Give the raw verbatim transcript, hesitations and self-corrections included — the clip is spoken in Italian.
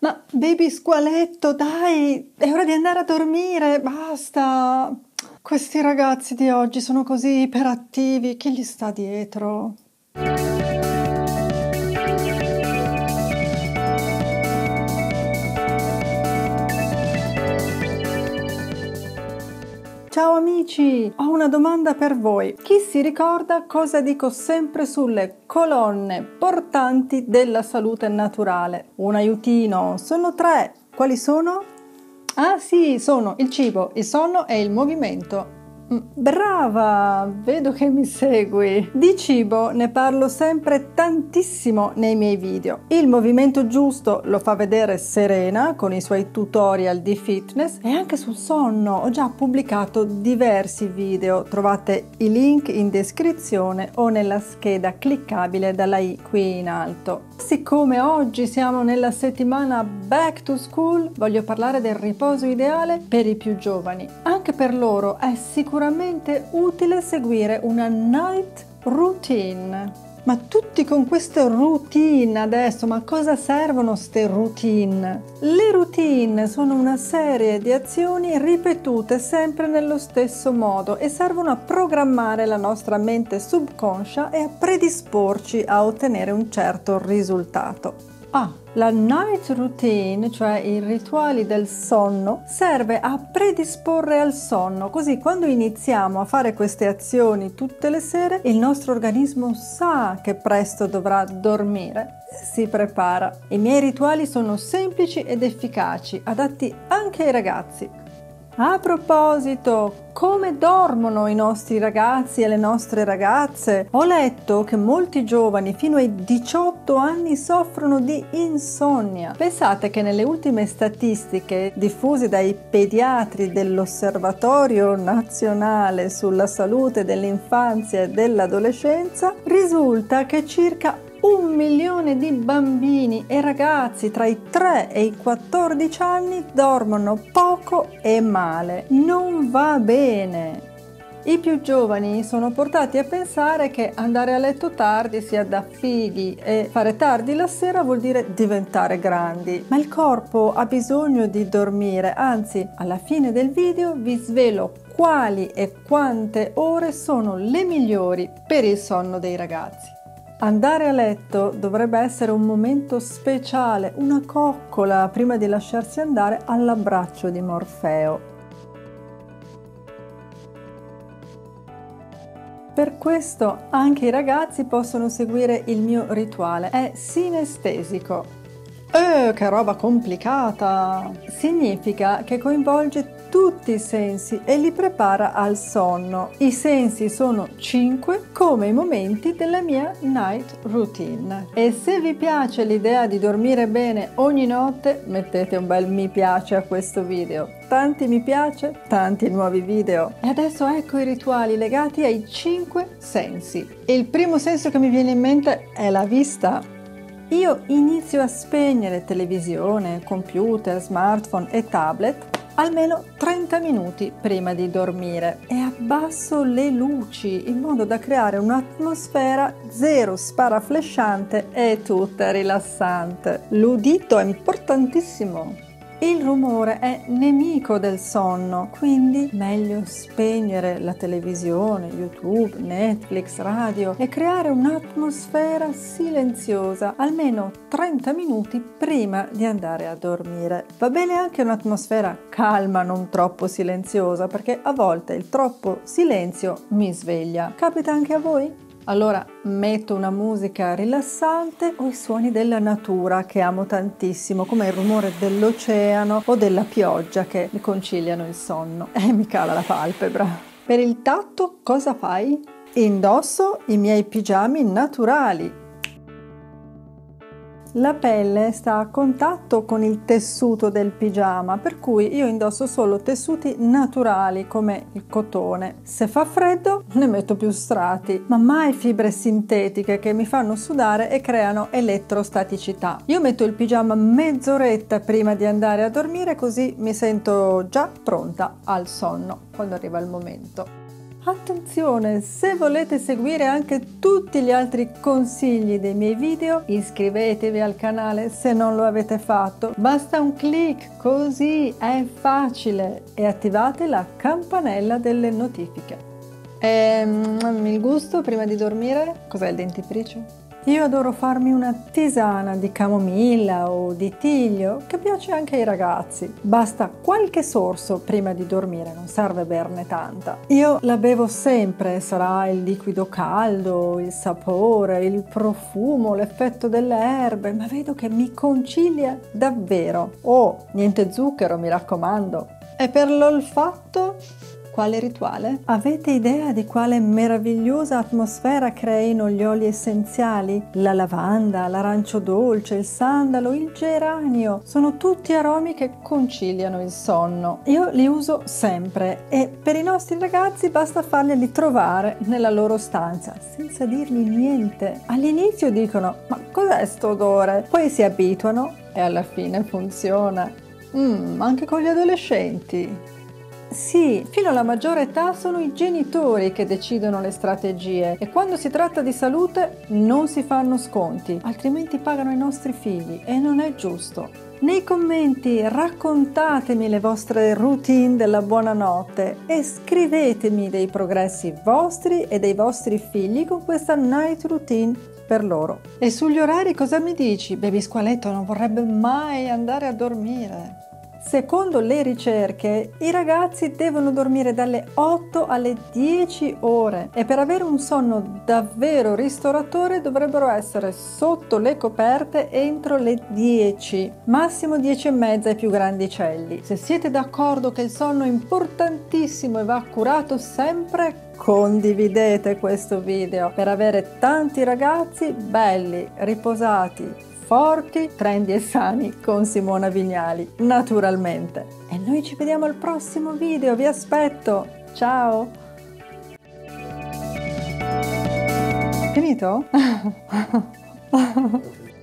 Ma baby squaletto, dai, è ora di andare a dormire, basta. Questi ragazzi di oggi sono così iperattivi, chi gli sta dietro? Ciao amici, ho una domanda per voi. Chi si ricorda cosa dico sempre sulle colonne portanti della salute naturale? Un aiutino, sono tre. Quali sono? Ah sì, sono il cibo, il sonno e il movimento. Brava, vedo che mi segui. Di cibo ne parlo sempre tantissimo nei miei video. Il movimento giusto lo fa vedere Serena con i suoi tutorial di fitness e anche sul sonno ho già pubblicato diversi video. Trovate i link in descrizione o nella scheda cliccabile dalla i qui in alto. Siccome oggi siamo nella settimana Back to School, voglio parlare del riposo ideale per i più giovani. Anche per loro è sicuramente utile seguire una night routine. Ma tutti con queste routine adesso, ma cosa servono ste routine? Le routine sono una serie di azioni ripetute sempre nello stesso modo e servono a programmare la nostra mente subconscia e a predisporci a ottenere un certo risultato. Ah, la night routine, cioè i rituali del sonno, serve a predisporre al sonno, così quando iniziamo a fare queste azioni tutte le sere, il nostro organismo sa che presto dovrà dormire e si prepara. I miei rituali sono semplici ed efficaci, adatti anche ai ragazzi. A proposito, come dormono i nostri ragazzi e le nostre ragazze? Ho letto che molti giovani fino ai diciotto anni soffrono di insonnia. Pensate che nelle ultime statistiche diffuse dai pediatri dell'Osservatorio Nazionale sulla Salute dell'Infanzia e dell'Adolescenza risulta che circa un milione di bambini e ragazzi tra i tre e i quattordici anni dormono poco e male. Non va bene. I più giovani sono portati a pensare che andare a letto tardi sia da fighi e fare tardi la sera vuol dire diventare grandi. Ma il corpo ha bisogno di dormire, anzi, alla fine del video vi svelo quali e quante ore sono le migliori per il sonno dei ragazzi. Andare a letto dovrebbe essere un momento speciale, una coccola prima di lasciarsi andare all'abbraccio di Morfeo. Per questo anche i ragazzi possono seguire il mio rituale, è sinestesico. Eh, che roba complicata! Significa che coinvolge tutti i sensi e li prepara al sonno. I sensi sono cinque come i momenti della mia night routine. E se vi piace l'idea di dormire bene ogni notte, mettete un bel mi piace a questo video. Tanti mi piace, tanti nuovi video. E adesso ecco i rituali legati ai cinque sensi. Il primo senso che mi viene in mente è la vista. Io inizio a spegnere televisione, computer, smartphone e tablet almeno trenta minuti prima di dormire e abbasso le luci in modo da creare un'atmosfera zero sparaflesciante e tutta rilassante. L'udito è importantissimo. Il rumore è nemico del sonno, quindi meglio spegnere la televisione, YouTube, Netflix, radio e creare un'atmosfera silenziosa almeno trenta minuti prima di andare a dormire. Va bene anche un'atmosfera calma, non troppo silenziosa, perché a volte il troppo silenzio mi sveglia. Capita anche a voi? Allora metto una musica rilassante o i suoni della natura che amo tantissimo, come il rumore dell'oceano o della pioggia che mi conciliano il sonno e mi cala la palpebra. Per il tatto cosa fai? Indosso i miei pigiami naturali. La pelle sta a contatto con il tessuto del pigiama, per cui io indosso solo tessuti naturali come il cotone. Se fa freddo ne metto più strati, ma mai fibre sintetiche che mi fanno sudare e creano elettrostaticità. Io metto il pigiama mezz'oretta prima di andare a dormire, così mi sento già pronta al sonno quando arriva il momento. Attenzione, se volete seguire anche tutti gli altri consigli dei miei video, iscrivetevi al canale se non lo avete fatto. Basta un clic, così è facile, e attivate la campanella delle notifiche. Ehm, il gusto prima di dormire? Cos'è il dentifricio? Io adoro farmi una tisana di camomilla o di tiglio, che piace anche ai ragazzi. Basta qualche sorso prima di dormire, non serve berne tanta. Io la bevo sempre, sarà il liquido caldo, il sapore, il profumo, l'effetto delle erbe, ma vedo che mi concilia davvero. Oh, niente zucchero, mi raccomando. E per l'olfatto? Quale rituale? Avete idea di quale meravigliosa atmosfera creino gli oli essenziali? La lavanda, l'arancio dolce, il sandalo, il geranio, sono tutti aromi che conciliano il sonno. Io li uso sempre e per i nostri ragazzi basta farglieli trovare nella loro stanza, senza dirgli niente. All'inizio dicono: ma cos'è sto odore? Poi si abituano e alla fine funziona. Mm, anche con gli adolescenti. Sì, fino alla maggiore età sono i genitori che decidono le strategie e quando si tratta di salute non si fanno sconti, altrimenti pagano i nostri figli e non è giusto. Nei commenti raccontatemi le vostre routine della buonanotte e scrivetemi dei progressi vostri e dei vostri figli con questa night routine per loro. E sugli orari cosa mi dici? Baby Squaletto non vorrebbe mai andare a dormire. Secondo le ricerche, i ragazzi devono dormire dalle otto alle dieci ore e per avere un sonno davvero ristoratore dovrebbero essere sotto le coperte entro le dieci, massimo dieci e mezza ai più grandicelli. Se siete d'accordo che il sonno è importantissimo e va curato sempre, condividete questo video per avere tanti ragazzi belli, riposati, forti, trendy e sani con Simona Vignali, naturalmente. E noi ci vediamo al prossimo video, vi aspetto! Ciao! Finito?